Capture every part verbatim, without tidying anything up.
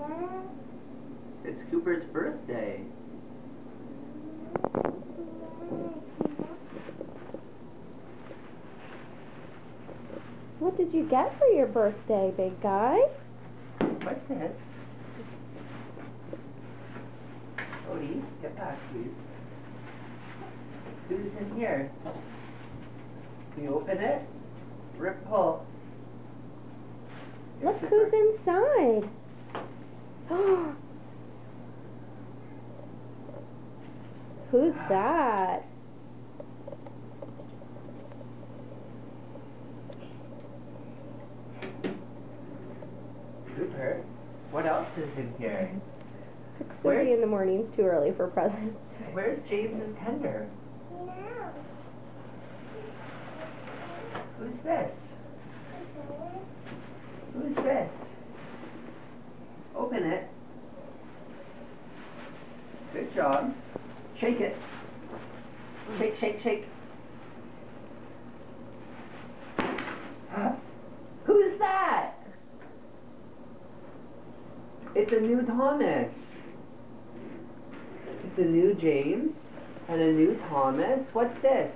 It's Cooper's birthday. What did you get for your birthday, big guy? What's this? Odie, get back, please. Who's in here? Can you open it? Rip pull. Look who's inside. Who's that? Cooper, what else is in here? six thirty in the morning's too early for presents. Where's James's tender? Who's this? Who's this? Open it. Good job. Shake it. Shake, shake, shake. Huh? Who's that? It's a new Thomas. It's a new James and a new Thomas. What's this?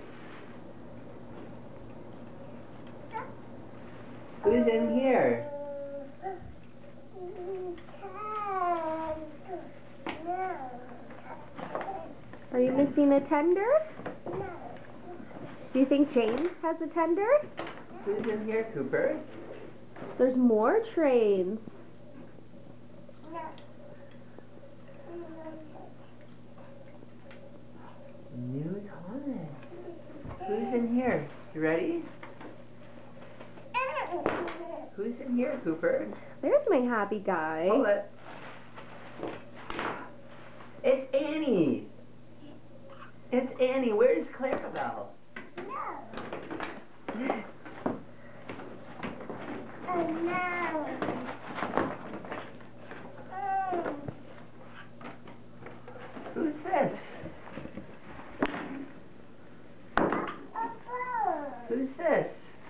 Who's in here? Are you missing a tender? Do you think James has a tender? Who's in here, Cooper? There's more trains. New Thomas. Who's in here? You ready? Who's in here, Cooper? There's my happy guy. Hold it. It's Annie. It's Annie. Where's Clarabelle? Who's this? Who's this?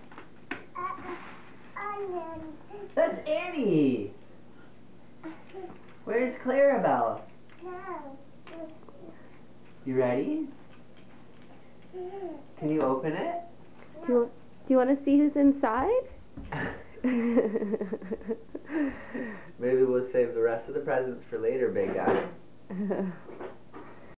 That's Annie. Where's Clarabelle? You ready? Can you open it? Do you, do you want to see who's inside? Maybe we'll save the rest of the presents for later, big guy.